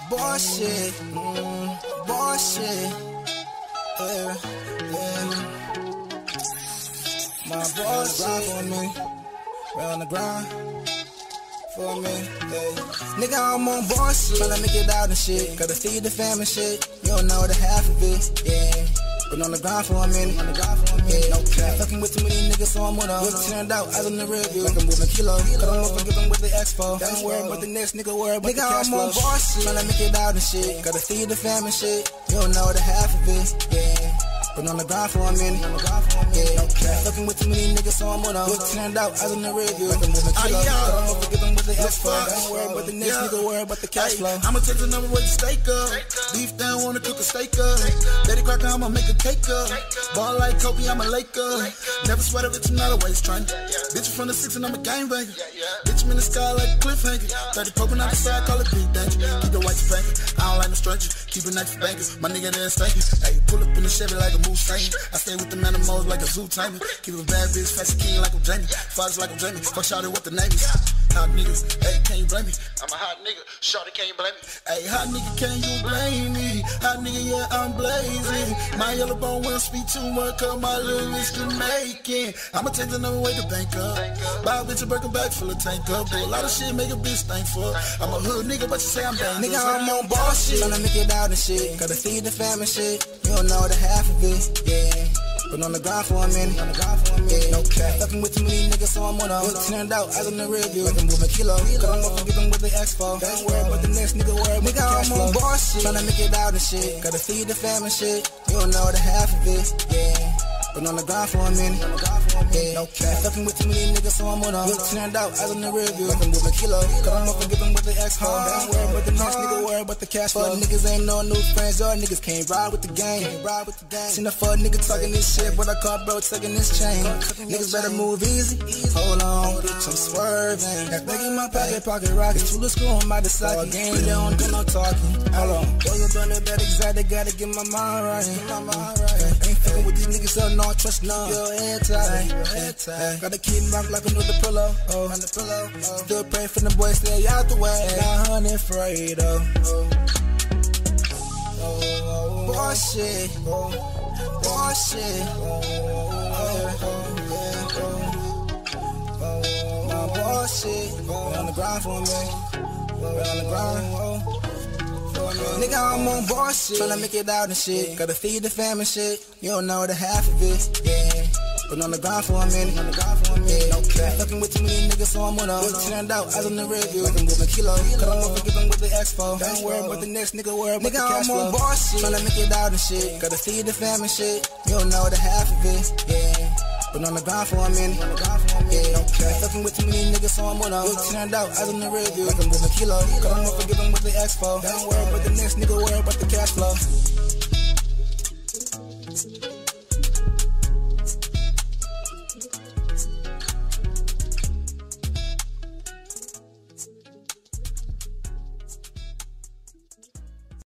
Bullshit, bullshit, yeah. My boys grind for me, right on the grind for me, yeah. Nigga, I'm on bullshit, tryna make it out and shit. Gotta feed the family shit, you don't know the half of it, yeah. Been on the grind for a minute, yeah, no cap. Fucking with too many niggas, so I'm with them. Look turned out, eyes on the review. Like I'm moving kilo. Cause I'm gonna forgive them with the expo. Don't worry about the next nigga, worry about the cash flow. Nigga, I'm on boss shit, tryna make it out and shit. Gotta feed the family shit, you don't know the half of it, yeah. Been on the grind for a minute, yeah, no cap. Fucking with too many niggas, so I'm with them. Look turned out, eyes on the review. Like I'm moving kilo. Cause I'm gonna forgive them with the expo. Don't worry about the next nigga, worry about the cash flow. I'ma take the number with the steak up. Beef down, wanna cook a steak up. Daddy Crocker, I'ma make a cake up. Ball like Kobe, I'm a Laker. Never sweat a bitch, I'm not a waist trainer. Bitch from the 6 and I'm a gangbanger. Bitch, I'm in the sky like a cliffhanger. 30 poking out the side, call it big danger. Keep the white spanking, I don't like no stranger. Keep a knife for bankers, my nigga there stankin'. Ayy, pull up in the Chevy like a moose train. I stay with the animals like a zoo timer. Keep a bad bitch, fast king like I'm Jamie. Fathers like I'm Jamie, fuck shawty what the name is. Hot niggas, ayy, can't you blame me? I'm a hot nigga, shawty can't you blame me? Ayy, hot nigga, can you blame me? Hot nigga, yeah, I'm blazing. My yellow bone won't speak too much, cause my little is Jamaican. I'ma take the number way to bank up. Buy a bitch a Birkin bag full of tank up. Do a lot of shit, make a bitch thankful. I'm a hood nigga, but you say I'm dangerous. Nigga, I'm on boss shit, tryna make it out and shit. Gotta feed the family shit, you don't know the half of it, yeah. Been on the grind for a minute, yeah, no cap. Fucking with too many niggas, so I'm with them. Look turned out, eyes on the review. Like I'm moving kilo. Cause I'm gonna forgive them with the expo. Don't worry about the next nigga, worry about the cash flow. I'm on boss shit, tryna make it out and shit. Gotta feed the family shit, you don't know the half of it, yeah. Been on the grind for a minute, yeah, no cap. Fucking with too many niggas, so I'm with them. Look turned out, eyes on the review. Like I'm moving kilo. Cause I'm gonna forgive them with the expo. Don't worry about the next nigga, worry about the cash flow. Niggas ain't no new friends, y'all niggas can't ride with the gang. Seen a fuck nigga talking this shit, but I caught bro tugging this chain. Niggas better move easy. Hold on, bitch, I'm swerving. Got big in my pocket rockets. Full of screw on my Dasaki. Ain't don't do no talking. Hold on, boy, you done it better exactly. Gotta get my mind right. Ain't fucking with these niggas, so no trust none. Your head tight. Gotta keep my block under the pillow. Still pray for the boys, stay out the way. 900 Fredo. Bullshit. Bullshit. My bullshit. We on the grind for me. We on the grind. Nigga, I'm on bullshit, tryna make it out and shit. Gotta feed the family shit, you don't know the half of it, yeah. Been on the grind for a minute, yeah, no cap. Fucking with too many niggas, so I'm with them. Look turned out, eyes on the review. Like I'm moving kilo. Cause I'm gonna forgive them with the expo. Don't worry about the next nigga, worry about the cash flow. I'm on bullshit, tryna make it out and shit. Gotta feed the family shit, you don't know the half of it, yeah. Been on the grind for a minute, yeah, no cap. Fucking with too many niggas, so I'm with them. Look turned out, eyes on the review. Like I'm moving kilo. Cause I'm gonna forgive them with the expo. Don't worry about the next nigga, worry about the cash flow.